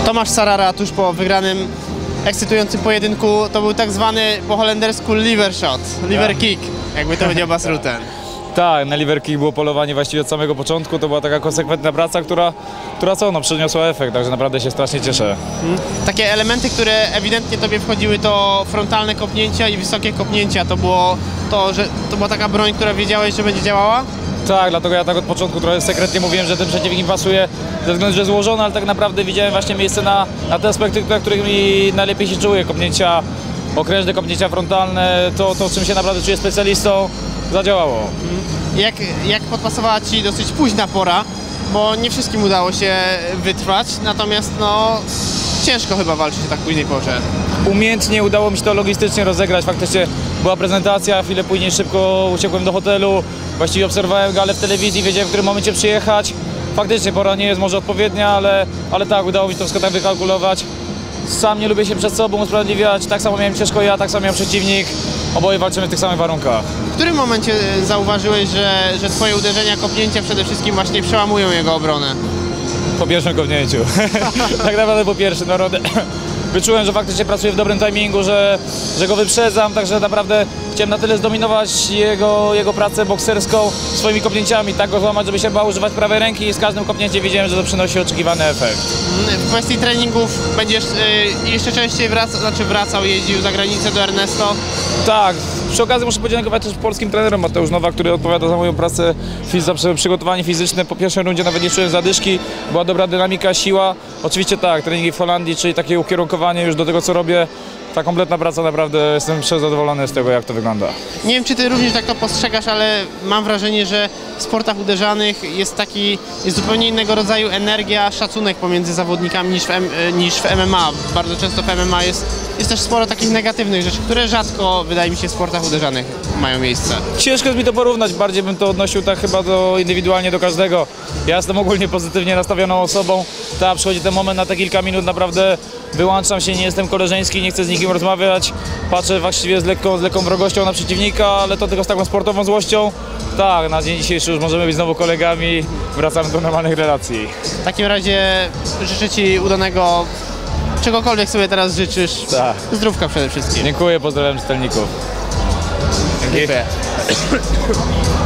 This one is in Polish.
Tomasz Sarara tuż po wygranym, ekscytującym pojedynku, to był tak zwany po holendersku liver shot, liver kick, jakby to powiedział Bas Rutten. Tak, na liver kick było polowanie właściwie od samego początku, to była taka konsekwentna praca, która przyniosła efekt, także naprawdę się strasznie cieszę. Takie elementy, które ewidentnie tobie wchodziły, to frontalne kopnięcia i wysokie kopnięcia, to była taka broń, która wiedziałeś, że będzie działała? Tak, dlatego ja tak od początku trochę sekretnie mówiłem, że ten przeciwnik mi pasuje ze względu, że złożony, ale tak naprawdę widziałem właśnie miejsce na te aspekty, na których mi najlepiej się czuję. Kopnięcia okrężne, kopnięcia frontalne, to czym się naprawdę czuję specjalistą, zadziałało. Jak podpasowała ci dosyć późna pora, bo nie wszystkim udało się wytrwać, natomiast no ciężko chyba walczyć o tak późnej porze. Umiejętnie udało mi się to logistycznie rozegrać, faktycznie była prezentacja, chwilę później szybko uciekłem do hotelu, właściwie obserwowałem galę w telewizji, wiedziałem, w którym momencie przyjechać. Faktycznie pora nie jest może odpowiednia, ale tak, udało mi się to wszystko tak wykalkulować. Sam nie lubię się przed sobą usprawiedliwiać, tak samo miałem ciężko ja, tak samo miał przeciwnik, oboje walczymy w tych samych warunkach. W którym momencie zauważyłeś, że twoje uderzenia, kopnięcia przede wszystkim właśnie przełamują jego obronę? Po pierwszym kopnięciu. Tak naprawdę po pierwszym. Wyczułem, że faktycznie pracuję w dobrym timingu, że go wyprzedzam, także naprawdę chciałem na tyle zdominować jego pracę bokserską swoimi kopnięciami, tak go złamać, żeby się bał używać prawej ręki i z każdym kopnięciem widziałem, że to przynosi oczekiwany efekt. W kwestii treningów będziesz jeszcze częściej wracał, jeździł za granicę do Ernesto? Tak, przy okazji muszę podziękować też polskim trenerom Mateusz Nowak, który odpowiada za moją pracę, za przygotowanie fizyczne. Po pierwszej rundzie nawet nie czułem zadyszki, była dobra dynamika, siła. Oczywiście tak, treningi w Holandii, czyli takie ukierunkowanie już do tego, co robię. Ta kompletna praca, naprawdę jestem przezadowolony z tego, jak to wygląda. Nie wiem, czy ty również tak to postrzegasz, ale mam wrażenie, że w sportach uderzanych jest zupełnie innego rodzaju energia, szacunek pomiędzy zawodnikami niż w MMA. Bardzo często w MMA jest też sporo takich negatywnych rzeczy, które rzadko, wydaje mi się, w sportach uderzanych mają miejsce. Ciężko jest mi to porównać, bardziej bym to odnosił tak chyba indywidualnie do każdego. Ja jestem ogólnie pozytywnie nastawioną osobą, przychodzi ten moment na te kilka minut, naprawdę wyłączam się, nie jestem koleżeński, nie chcę z nikim rozmawiać, patrzę właściwie z lekką wrogością na przeciwnika, ale to tylko z taką sportową złością. Tak, na dzień dzisiejszy już możemy być znowu kolegami, wracamy do normalnych relacji. W takim razie życzę ci udanego, czegokolwiek sobie teraz życzysz. Tak. Zdrówka przede wszystkim. Dziękuję, pozdrawiam czytelników. Dziękuję.